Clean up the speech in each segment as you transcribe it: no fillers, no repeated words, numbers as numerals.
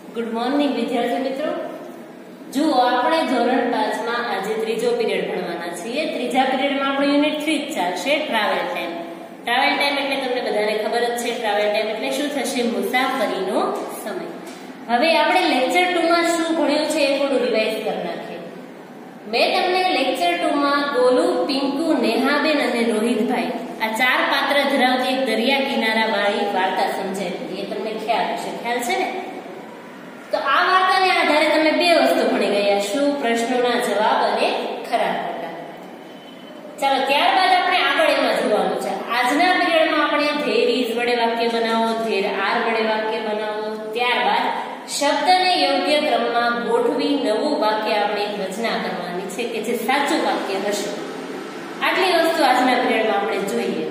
Good morning વિદ્યાર્થી મિત્રો। જો આપણે ધોરણ 5 માં આજે ત્રીજો પીરિયડ ભણવાના છીએ। ત્રીજા પીરિયડમાં આપણો યુનિટ 3 ચાલશે, ટ્રાવેલ ટાઈમ। ટ્રાવેલ ટાઈમ એટલે તમને બધાને ખબર જ છે, ટ્રાવેલ ટાઈમ એટલે શું થશે? મુસાફરીનો સમય। હવે આપણે લેક્ચર 2 માં શું ભણ્યું છે એ થોડું રિવાઇઝ કરી નાખીએ। મેં તમને લેક્ચર 2 માં ગોલુ, પિંકુ, નેહાબેન અને રોહિતભાઈ આ ચાર પાત્ર ધરાવતી એક દરિયા કિનારા વાળી વાર્તા સમજાવી। એ તમને ખ્યાલ છે ને? તો આ વાર્તાને આધારે તમે બે વસ્તુ ભણી ગયા, શું? પ્રશ્નોના જવાબ અને ખરા ખોટા। ચાલો ત્યારબાદ આપણે આગળ એમાં જોવાનું છે। આજના પીરિયડમાં આપણે ધેર ઇઝ વડે વાક્ય બનાવો, ધેર આર વડે વાક્ય બનાવો, ત્યારબાદ શબ્દને યોગ્ય ક્રમમાં ગોઠવી નવું વાક્ય આપણે રચના કરવાની છે કે જે સાચું વાક્ય હશે। આટલી વસ્તુ આજના પીરિયડમાં આપણે જોઈએ।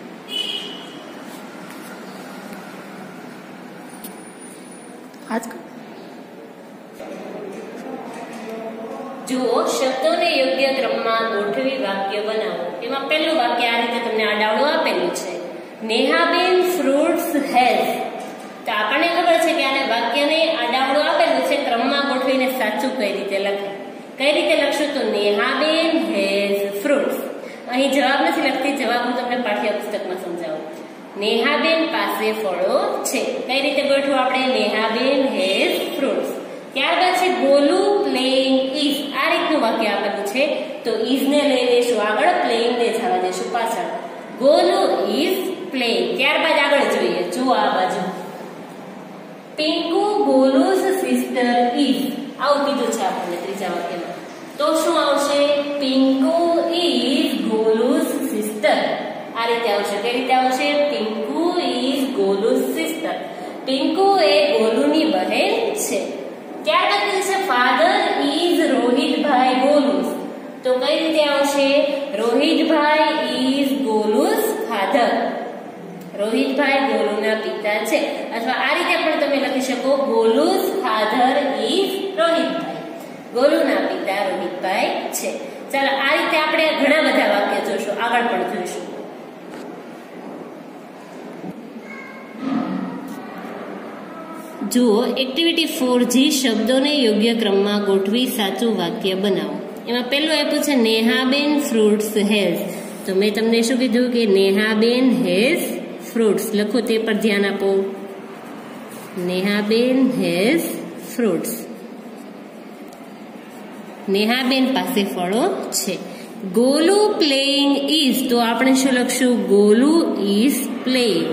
જુઓ, શબ્દોને યોગ્ય ક્રમમાં ગોઠવી વાક્ય બનાવો। એમાં પહેલું વાક્ય આ રીતે તમને આડાવડું આપેલું છે, નેહાબેન ફ્રૂટ્સ હેઝ। તો આપણને ખબર છે કે આને વાક્યને આડાવડું આપેલું છે, ક્રમમાં ગોઠવીને સાચું કઈ રીતે લખાય? કઈ રીતે લખશું? તો નેહાબેન હેઝ ફ્રૂટ્સ। અહીં જવાબ નથી લખતી, જવાબ હું તમને પાઠ્યપુસ્તકમાં સમજાવું। નેહાબેન પાસે ફળો છે। કઈ રીતે ગોઠવું આપણે? Nehaben has fruits. ત્યારબાદ છે ગોલુ પ્લેઇંગ ઇઝ। આ રીતનું વાક્ય આપેલું છે, તો ઇઝ ને લઈ લેશું આગળ, પ્લેઇંગ ને જવા દેશું પાછળ। Golu is playing. ત્યારબાદ આગળ જોઈએ, જુઓ આ બાજુ, પિંકુ ગોલુઝ સિસ્ટર ઇઝ। આવું કીધું છે આપણને ત્રીજા વાક્યમાં, તો શું આવશે? Pinku is Golu's sister. આ રીતે આવશે। કઈ રીતે આવશે? Pinku is Golu's sister. પિંકુ એ ગોલુની બહેન છે। ત્યારબાદ કીધું છે ફાધર ઇઝ રોહિતભાઈ ગોલુઝ। તો કઈ રીતે આવશે? રોહિતભાઈ ઇઝ ગોલુઝ ફાધર। રોહિતભાઈ ગોલુના પિતા છે, અથવા આ રીતે પણ તમે લખી શકો, ગોલુઝ ફાધર ઇઝ રોહિતભાઈ। ગોલુના પિતા રોહિતભાઈ છે। ચાલો આ રીતે આપણે ઘણા બધા વાક્ય જોશું, આગળ પણ જોઈશું। જુઓ, એક્ટિવિટી 4G શબ્દોને યોગ્ય ક્રમમાં ગોઠવી સાચું વાક્ય બનાવો। એમાં પહેલું આપ્યું છે નેહાબેન ફ્રૂટ્સ હેઝ। તો મેં તમને શું કીધું કે નેહાબેન હેઝ ફ્રૂટ્સ લખો, તે પર ધ્યાન આપો। નેહાબેન હેઝ ફ્રૂટ્સ। નેહાબેન પાસે ફળો છે। Golu playing is. તો આપણે શું લખશું? Golu is playing.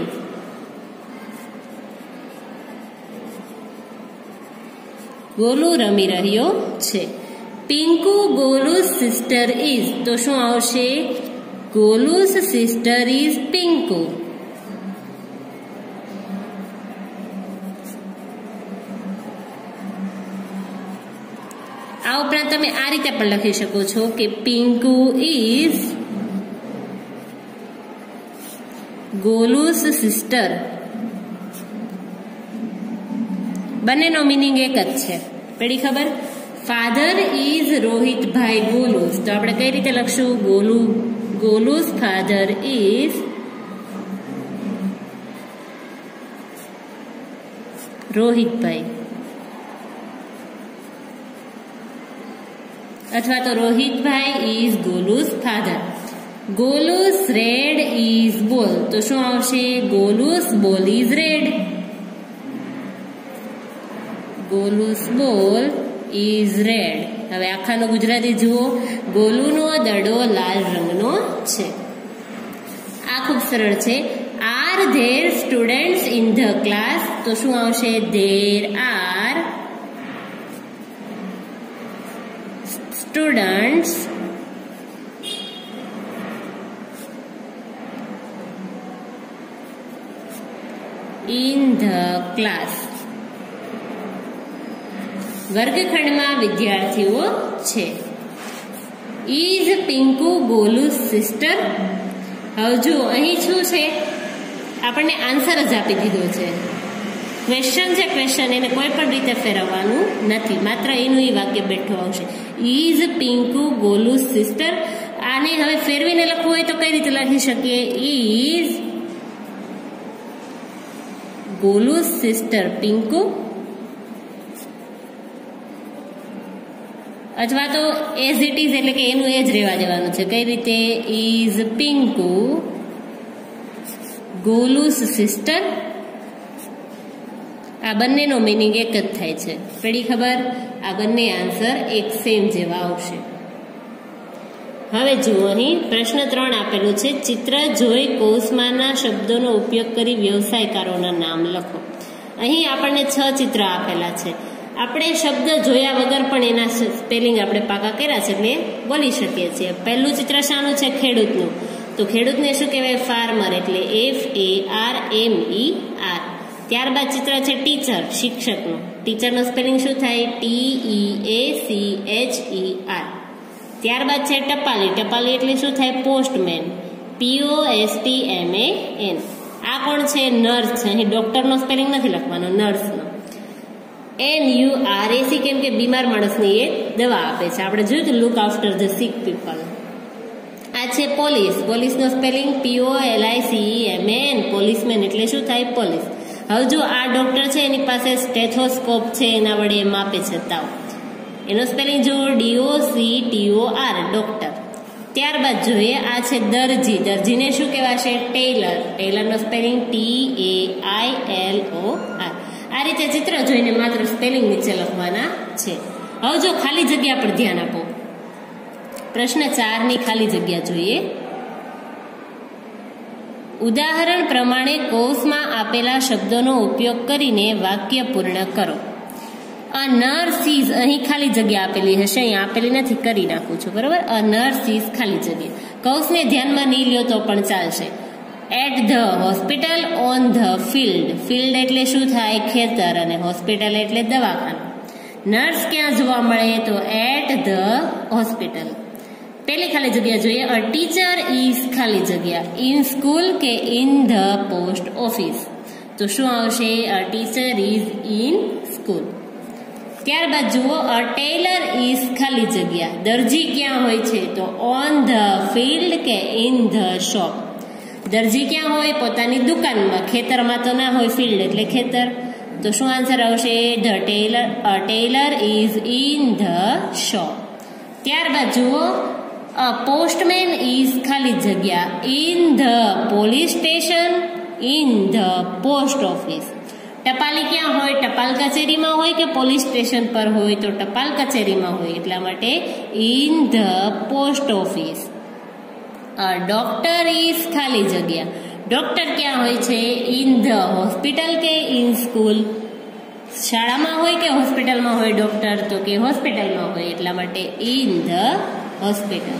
ગોલુ રમી રહ્યો છે। Pinku Golu's sister is. તો શું આવશે? Golu's sister is Pinku. આ ઉપરાંત તમે આ રીતે પણ લખી શકો છો કે પિંકુ ઇઝ ગોલુઝ સિસ્ટર। બંનેનો મિનિંગ એક જ છે, પડી ખબર? ફાધર ઇઝ રોહિતભાઈ ગોલુઝ। તો આપણે કઈ રીતે લખશું? ગોલુઝ ફાધર ઇઝ રોહિતભાઈ, અથવા તો રોહિતભાઈ is Golu's father. Golu's red is ball. તો શું આવશે? Golu's ball is red. Golu's ball is red. હવે આખાનો ગુજરાતી જુઓ, ગોલુનો દડો લાલ રંગનો છે। આ ખૂબ સરળ છે। Are there students in the class. તો શું આવશે? There are students in the class. વર્ગખંડમાં વિદ્યાર્થીઓ છે। Is Pinku Golu's sister. હવે જુઓ, અહીં શું છે? આપણને આન્સર જ આપી દીધો છે। ક્વેશ્ચન છે, ક્વેશ્ચન એને કોઈ પણ રીતે ફેરવવાનું નથી, માત્ર એનું એ વાક્ય બેઠું આવશે, ઇઝ પિંકુ ગોલુઝ સિસ્ટર। આને હવે ફેરવીને લખવું હોય તો કઈ રીતે લખી શકીએ? ઇઝ Golu's sister Pinku અથવા તો એઝ ઇટ ઇઝ એટલે કે એનું એ જ રહેવા દેવાનું છે. કઈ રીતે? Is Pinku Golu's sister? આ બંનેનો મિનિંગ એક જ થાય છે. પડી ખબર? આ બંને આન્સર એક સેમ જેવા આવશે. હવે જુઓ, અહીં પ્રશ્ન 3 આપેલું છે. ચિત્ર જોઈ કૌંસમાંના શબ્દોનો ઉપયોગ કરી વ્યવસાયકારોના નામ લખો. અહીં આપણને 6 ચિત્ર આપેલા છે. આપણે શબ્દ જોયા વગર પણ એના સ્પેલિંગ આપણે પાકા કર્યા છે એટલે બોલી શકીએ છીએ. પહેલું ચિત્ર શાનું છે? ખેડૂતનું. તો ખેડૂતને શું કહેવાય? ફાર્મર, એટલે FARMER. ત્યારબાદ ચિત્ર છે ટીચર, શિક્ષકનું. ટીચરનું સ્પેલિંગ શું થાય? TEACHER. ત્યારબાદ છે ટપાલી. ટપાલી એટલે શું થાય? Postman, POSTMAN. આ કોણ છે? નર્સ છે. અહીં ડોક્ટરનો સ્પેલિંગ નથી લખવાનો, નર્સનો. NURSE, કેમ કે બીમાર માણસની એ દવા આપે છે. આપણે જોયું કે look after the sick people. આ છે પોલીસ. પોલીસનો સ્પેલિંગ POLICEMAN. પોલીસમેન એટલે શું થાય? પોલીસ. હવે જો આ ડોક્ટર છે, એની પાસે સ્ટેથોસ્કોપ છે, એના વડે એ માપે છે તાવ. એનો સ્પેલિંગ જો DOCTOR, ડોક્ટર. ત્યારબાદ જોઈએ, આ છે દરજી. દરજીને શું કહેવાશે? ટેલર. ટેલરનો સ્પેલિંગ TAILOR. આ રીતે ચિત્ર જોઈને માત્ર સ્પેલિંગ નીચે લખવાના છે. હવે જો ખાલી જગ્યા પર ધ્યાન આપો. પ્રશ્ન 4 ની ખાલી જગ્યા જોઈએ. ઉદાહરણ પ્રમાણે કૌંસમાં આપેલા શબ્દોનો ઉપયોગ કરીને વાક્ય પૂર્ણ કરો. અ નર્સ ઇઝ, અહીં ખાલી જગ્યા આપેલી હશે, અહીં આપેલી નથી, કરી નાખું છું, બરાબર. અ નર્સ ઇઝ ખાલી જગ્યા. કૌંસને ધ્યાનમાં નહીં લ્યો તો પણ ચાલશે. At the hospital, on the field. Field એટલે શું થાય? ખેતર. અને હોસ્પિટલ એટલે દવાખાનું. નર્સ ક્યાં જોવા મળે? તો એટ ધ હોસ્પિટલ. પેલી ખાલી જગ્યા જોઈએ. અ ટીચર ઇઝ ખાલી જગ્યા ઇન સ્કૂલ કે ઇન ધ પોસ્ટ ઓફિસ. તો શું આવશે? A teacher is in school. ત્યારબાદ જુઓ, અ ટેલર ઇઝ ખાલી જગ્યા દરજી ક્યાં હોય છે? તો ઓન ધ ફિલ્ડ કે ઇન ધ શોપ. દરજી ક્યાં હોય? પોતાની દુકાનમાં. ખેતરમાં તો ના હોય, ફિલ્ડ એટલે ખેતર. તો શું આન્સર આવશે? The tailor. A tailor is in the shop. ત્યારબાદ જુઓ, અ પોસ્ટમેન ઇઝ ખાલી જગ્યા in the police station, in the post office. ટપાલી ક્યાં હોય? ટપાલ કચેરીમાં હોય કે પોલીસ સ્ટેશન પર હોય? તો ટપાલ કચેરીમાં હોય, એટલા માટે in the post office. Doctor is ખાલી જગ્યા ડોક્ટર ક્યાં હોય છે? ઇન ધ હોસ્પિટલ કે ઇન સ્કૂલ? શાળામાં હોય કે હોસ્પિટલમાં હોય ડોક્ટર? તો કે હોસ્પિટલમાં હોય, એટલા માટે ઇન ધ હોસ્પિટલ.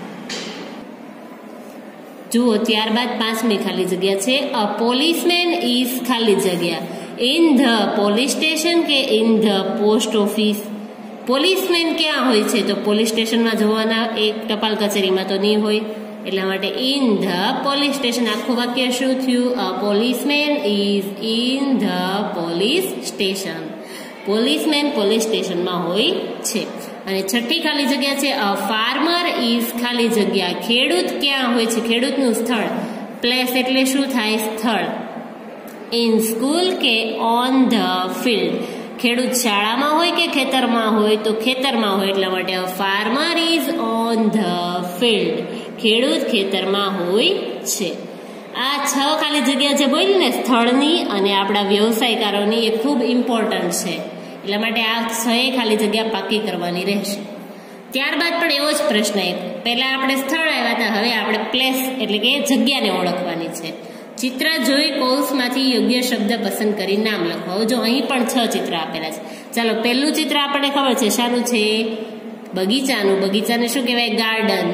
જુઓ, ત્યારબાદ 5મી ખાલી જગ્યા છે. અ પોલીસમેન ઇઝ ખાલી જગ્યા ઇન ધ પોલીસ સ્ટેશન કે in the post office? Policeman ક્યાં હોય છે? તો પોલીસ સ્ટેશનમાં જોવાના, એક ટપાલ કચેરીમાં તો નહીં હોય, એટલા માટે ઇન ધ પોલીસ સ્ટેશન. આખું વાક્ય શું થયું? A policeman is in the police station. Policeman police સ્ટેશનમાં હોય છે. અને 6ઠી ખાલી જગ્યા છે. અ ફાર્મર ઇઝ ખાલી જગ્યા ખેડૂત ક્યાં હોય છે? ખેડૂતનું સ્થળ. પ્લેસ એટલે શું થાય? સ્થળ. ઇન સ્કૂલ કે ઓન ધ ફિલ્ડ? ખેડૂત શાળામાં હોય કે ખેતરમાં હોય? તો ખેતરમાં હોય, એટલા માટે a farmer is on the field. ખેડૂત ખેતરમાં હોય છે. આ 6 ખાલી જગ્યા જે બોલી ને સ્થળની અને આપણા વ્યવસાયકારોની, એ ખૂબ ઇમ્પોર્ટન્ટ છે, એટલા માટે આ 6 ખાલી જગ્યા પાકી કરવાની રહેશે. ત્યારબાદ પણ એવો જ પ્રશ્ન, એક પહેલા આપણે સ્થળ આવ્યા હતા, હવે આપણે પ્લેસ એટલે કે જગ્યાને ઓળખવાની છે. ચિત્ર જોઈ કૌંસમાંથી યોગ્ય શબ્દ પસંદ કરી નામ લખો. જો અહીં પણ 6 ચિત્ર આપેલા છે. ચાલો, પહેલું ચિત્ર આપણને ખબર છે શાનું છે? બગીચાનું. બગીચાને શું કહેવાય? ગાર્ડન.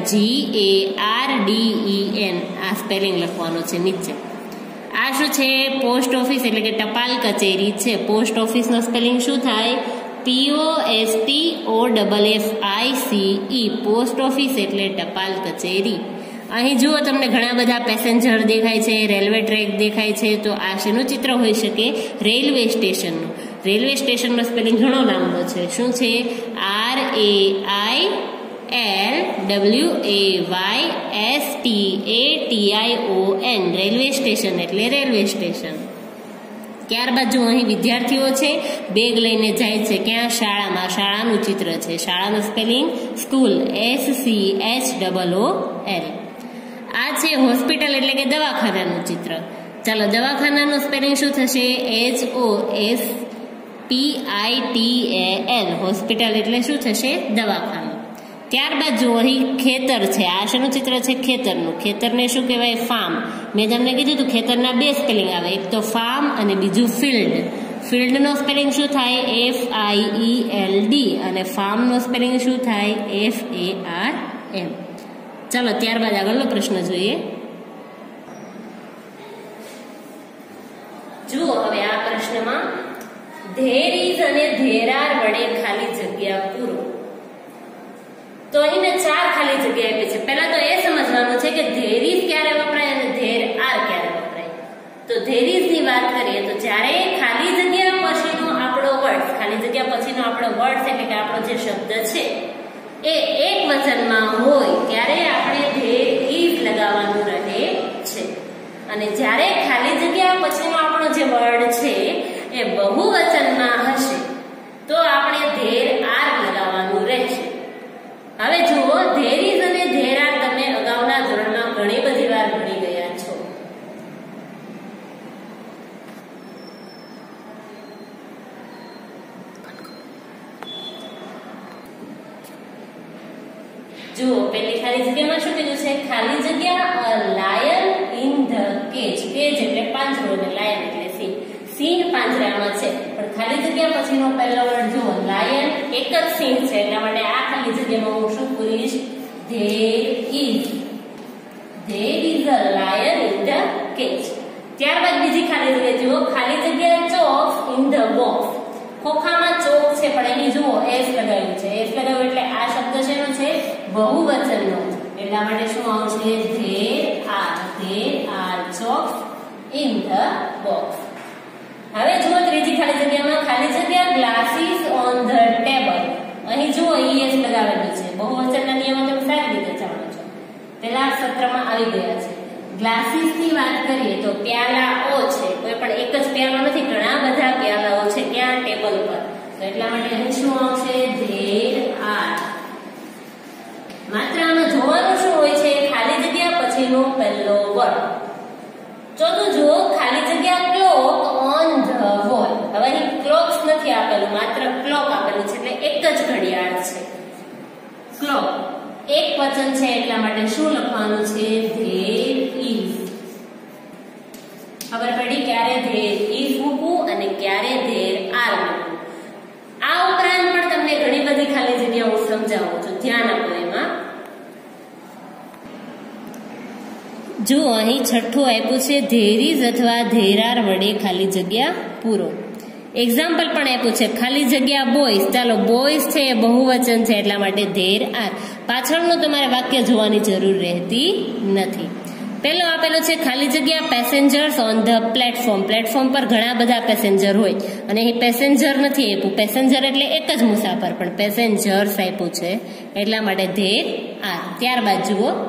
GARDEN. આ સ્પેલિંગ લખવાનું છે નીચે. આ શું છે? પોસ્ટ ઓફિસ એટલે કે ટપાલ કચેરી છે. પોસ્ટ ઓફિસનો સ્પેલિંગ શું થાય? POSTOFFICE. પોસ્ટ ઓફિસ એટલે ટપાલ કચેરી. અહીં જુઓ, તમને ઘણા બધા પેસેન્જર દેખાય છે, રેલવે ટ્રેક દેખાય છે. તો આ શેનું ચિત્ર હોઈ શકે? રેલવે સ્ટેશનનું. રેલવે સ્ટેશનનો સ્પેલિંગ ઘણો લાંબો છે. શું છે? RAILWAYSTATION. રેલવે સ્ટેશન એટલે રેલવે સ્ટેશન. ત્યારબાદ જો અહીં વિદ્યાર્થીઓ છે, બેગ લઈને જાય છે ક્યાં? શાળામાં. શાળાનું ચિત્ર છે. શાળાનું સ્પેલિંગ સ્કૂલ, SCHOOL. આ છે હોસ્પિટલ એટલે કે દવાખાનાનું ચિત્ર. ચાલો દવાખાનાનું સ્પેલિંગ શું થશે? HOSPITAL. હોસ્પિટલ એટલે શું થશે? દવાખાનું. ત્યારબાદ જો અહીં ખેતર છે. આ શેનું ચિત્ર છે? ખેતરનું. ખેતરને શું કહેવાય? ફાર્મ. મેં તમને કીધું હતું ખેતરના બે સ્પેલિંગ આવે, એક તો ફાર્મ અને બીજું ફિલ્ડ. ફિલ્ડનો સ્પેલિંગ શું થાય? FIELD. અને ફાર્મનો સ્પેલિંગ શું થાય? FARM. ચાલો ત્યારબાદ આગળનો પ્રશ્ન જોઈએ. જુઓ હવે આ પ્રશ્નમાં ધેર ઇઝ અને ધેર આર વડે ખાલી જગ્યા પૂરો. તો અહીંને 4 ખાલી જગ્યા આપી છે. પહેલા તો એ સમજવાનું છે કે ધેર ઇઝ ક્યારે વપરાય અને ધેર આર ક્યારે વપરાય. તો ધેર ઇઝ ની વાત કરીએ તો જ્યારે ખાલી જગ્યા પછીનો આપણો વર્ડ, ખાલી જગ્યા પછીનો આપણો વર્ડ એટલે કે આપણો જે શબ્દ છે એ એક વચનમાં હોય ત્યારે આપણે ધેર ઇઝ લગાવવાનું રહે છે. અને જ્યારે ખાલી જગ્યા પછીનો આપણો જે વર્ડ છે એ બહુવચનમાં હશે તો આપણે ધેર આર લગાવવાનું રહેશે. હવે જુઓ, ધેર ઇઝ અને ધેર આર તમે અગાઉના ધોરણમાં ઘણી બધી વાર ભણી ગયા છો. જુઓ પેલી ખાલી જગ્યામાં શું કીધું છે? ખાલી જગ્યા lion in the cage. Cage એટલે પાંજરો અને લાયન એટલે સિંહ. સિંહ પાંજરામાં છે. પણ ખાલી જગ્યા પછીનો પહેલો વર્ડ જુઓ, લાયન એક જ સિંહ છે એટલા માટે આ ખાલી જગ્યામાં હું શું પૂરીશ? There is. There is a lion in the cage. ત્યારબાદ બીજી ખાલી જગ્યા જુઓ, ખાલી જગ્યા ચોક ઇન ધ બોક્સ. ખોખામાં ચોક છે પણ અહીં જુઓ એસ લગાવ્યું છે. એસ લગાવ્યું એટલે આ શબ્દ શેનો છે? બહુવચનનો. એટલા માટે શું આવશે? There are chalks in the box. હવે જુઓ ત્રીજી ખાલી જગ્યામાં ખાલી જગ્યા ગ્લાસીસ ઓન ધ ટેબલ. અહીં જુઓ ES લગાવેલું છે. બહુવચનના નિયમો તમે સારી રીતે જાણો છો, પેલા સત્રમાં આવી ગયા છે. ગ્લાસીસ ની વાત કરીએ તો પ્યાલાઓ છે. કોઈ પણ એક જ પ્યાલો નથી, ઘણા બધા પ્યાલાઓ છે ક્યાં? ટેબલ પર. તો એટલા માટે અહીં શું આવશે? There are. માત્ર આમાં જોવાનું શું હોય છે? ખાલી જગ્યા પછીનો પહેલો વર્ડ. ચોથું જુઓ, ખાલી જગ્યા ક્લોક ઓન ધ વોલ. હવે અહીં ક્લોક્સ નથી આપેલું, માત્ર ક્લોક આપેલું છે એટલે એક જ ઘડિયાળ છે. ક્લોક એક વચન છે એટલા માટે શું લખવાનું છે? There is. ખબર પડી ક્યારે ધેર ઇઝ મૂકવું અને ક્યારે ધેર આર મૂકવું. આ ઉપરાંત પણ તમને ઘણી બધી ખાલી જગ્યાઓ સમજાવું છું, ધ્યાન આપો એમાં. જો અહીં છઠ્ઠું આપ્યું છે ધેર ઇઝ અથવા ધેર આર વડે ખાલી જગ્યા પૂરો. એક્ઝામ્પલ પણ આપ્યું છે ખાલી જગ્યા બોયઝ. ચાલો બોયઝ છે એ બહુવચન છે એટલા માટે ધેર આર. પાછળનું તમારે વાક્ય જોવાની જરૂર રહેતી નથી. પહેલો આપેલો છે ખાલી જગ્યા passengers on the platform. Platform પર ઘણા બધા પેસેન્જર હોય અને અહીં પેસેન્જર નથી આપ્યું. પેસેન્જર એટલે એક જ મુસાફર, પણ પેસેન્જર્સ આપ્યું છે એટલા માટે ધેર આર. ત્યારબાદ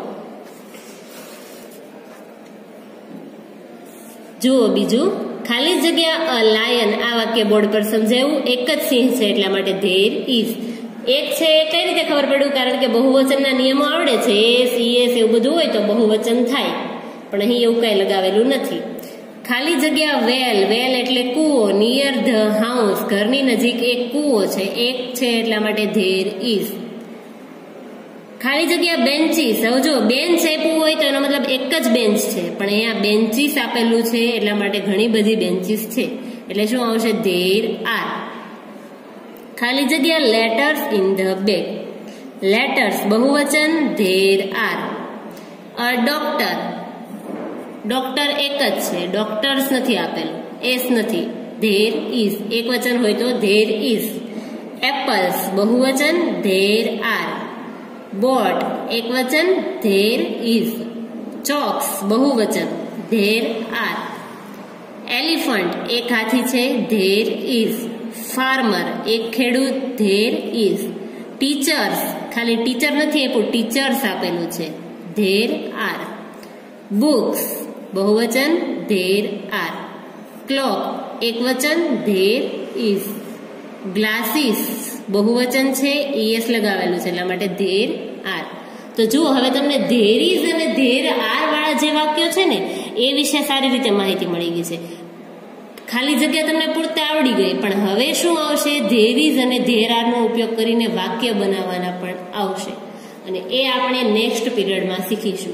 જુઓ બીજું, ખાલી જગ્યા લાયન. આ વાક્ય બોર્ડ પર સમજાયું. એક જ સિંહ છે એટલા માટે ધેર ઇઝ. એક છે એ કઈ રીતે ખબર પડ્યું? કારણ કે બહુવચનના નિયમો આવડે છે. એસ ઈએસ એવું બધું હોય તો બહુવચન થાય, પણ અહીં એવું કઈ લગાવેલું નથી. ખાલી જગ્યા વેલ. વેલ એટલે કૂવો. Near the house. ઘરની નજીક એક કૂવો છે. એક છે એટલા માટે ધેર ઇઝ. ખાલી જગ્યા બેન્ચીસ. હવે જો બેન્ચ આપ્યું હોય તો એનો મતલબ એક જ બેન્ચ છે, પણ અહીંયા બેન્ચીસ આપેલું છે એટલા માટે ઘણી બધી બેન્ચીસ છે એટલે શું આવશે? There are. ખાલી જગ્યા letters in the bag. Letters બહુવચન, ધેર આર. ડોક્ટર. ડોક્ટર એક જ છે, ડોક્ટર્સ નથી આપેલું, એસ નથી. There is. એક વચન હોય તો ધેર ઇઝ. એપલ્સ બહુવચન, ધેર આર. બોટ એક વચન, ધેર ઇઝ. ચોક્સ બહુવચન, ધેર આર. એલિફન્ટ એક હાથી છે, ધેર ઇઝ. ફાર્મર એક ખેડૂત, ધેર ઇઝ. ટીચર્સ ખાલી ટીચર નથી આપ્યું, ટીચર્સ આપેલું છે, ધેર આર. બુક્સ બહુવચન, ધેર આર. ક્લોક એકવચન, ધેર ઇઝ. ગ્લાસીસ બહુવચન છે, es લગાવેલું છે એટલા માટે ધેર આર. તો જુઓ હવે તમને ધેર ઇઝ અને ધેર આર વાળા જે વાક્યો છે ને એ વિશે સારી રીતે માહિતી મળી ગઈ છે. ખાલી જગ્યા તમને પૂરતે આવડી ગઈ, પણ હવે શું આવશે? ધેર ઇઝ અને ધેર આર નો ઉપયોગ કરીને વાક્ય બનાવવાના પણ આવશે અને એ આપણે નેક્સ્ટ પીરિયડમાં શીખીશું.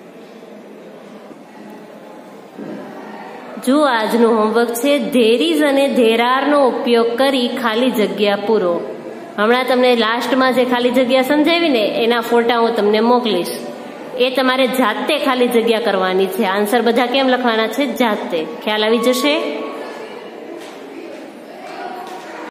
જો આજનું હોમવર્ક છે ધેર ઇઝ અને ધેર આર નો ઉપયોગ કરી ખાલી જગ્યા પૂરો. હમણાં તમને લાસ્ટમાં જે ખાલી જગ્યા સમજાવી ને એના ફોટા હું તમને મોકલીશ. એ તમારે જાતે ખાલી જગ્યા કરવાની છે. આન્સર બધા કેમ લખવાના છે? જાતે. ખ્યાલ આવી જશે?